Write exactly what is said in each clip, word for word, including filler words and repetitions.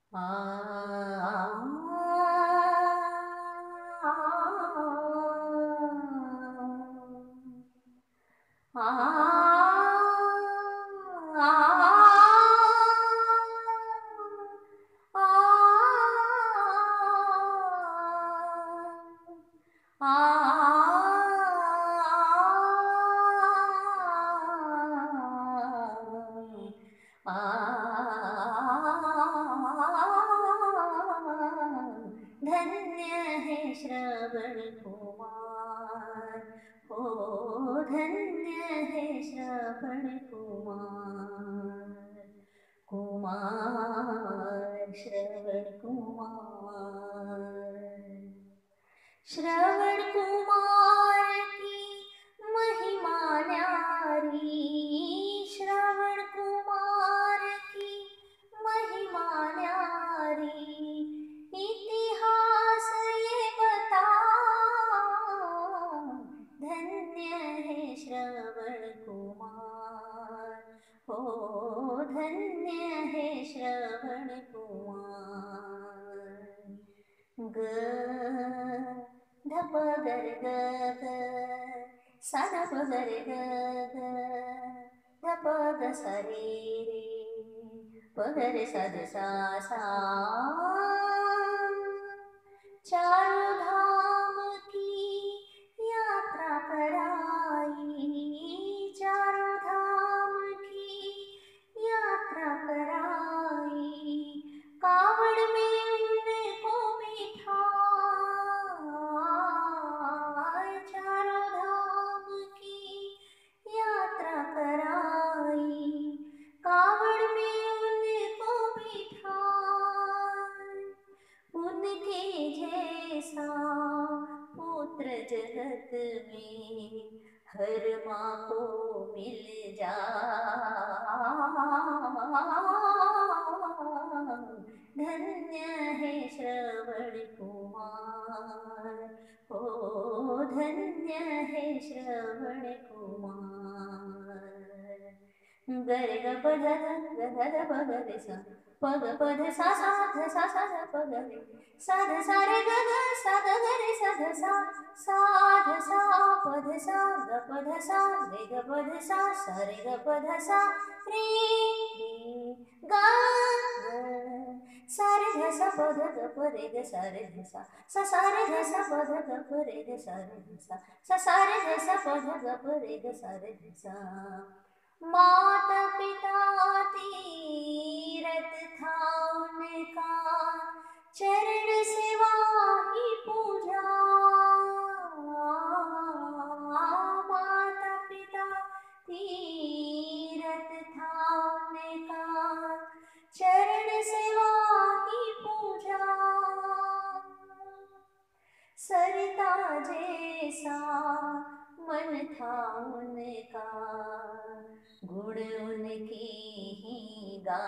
आ धन्य है श्रवण कुमार, ओ धन्य है श्रवण कुमार, कुमार श्रवण कुमार। श्रवण कुमार की महिमा न्यारी, श्रवण कुमार की महिमा न्यारी, इतिहास ये बता धन्य है श्रवण कुमार, ओ धन्य है श्रवण कुमार। ग धप गर ग ग सा धप गर ग ग धप ग सा रे रे प ग रे सा ध सा सा। चारों धाम की यात्रा कराई, चारों धाम की यात्रा कराई, कावड़ में उनको बिठाए, चारों धाम की यात्रा कराई, कावड़ में उनको बिठाए। उनके जैसा पुत्र जगत में हर माँ को मिल जाए, धन्य है श्रवण कुमार, ओ धन्य है श्रवण कुमार। गर ग प ध ध ग ध ध प ग रे सा प ग प ध सा सा ध सा सा ध प ग रे सा ध सा रे ग ग सा ग ग रे सा ध सा सा ध सा प ध सा ग प ध सा रे ग प ध सा सा रे ग प ध सा रे रे ग ग सा रे ध सा प ध ग प रे ग सा रे ध सा सा सा रे ध सा प ध ग प रे ग सा रे ध सा सा सा रे ध सा प ध ग प रे ग सा रे ध सा। माता पिता तीरथ था उनका, चरण सेवा ही पूजा, माता पिता तीरथ था उनका, चरण सेवा ही पूजा। सरिता जैसा मन था उनका, गुण उनकी ही गा,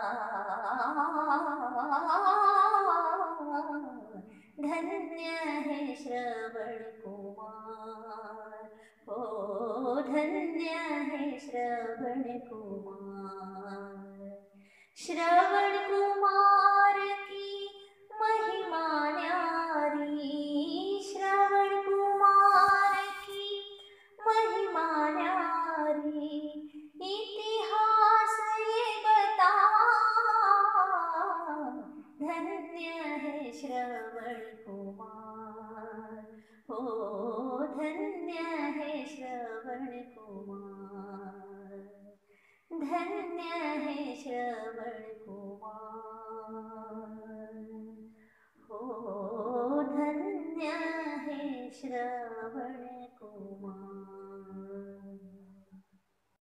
धन्य है श्रवण कुमार, ओ धन्य है श्रवण कुमार। श्रवण कुमार की महिमा न्यारी, श्रवण कुमार की महिमा न्यारी, इतिहास ये बता धन्य है श्रवण कुमार, ओ धन्य है श्रवण कुमार, धन्य है श्रवण कुमार, हो धन्य है श्रवण कुमार।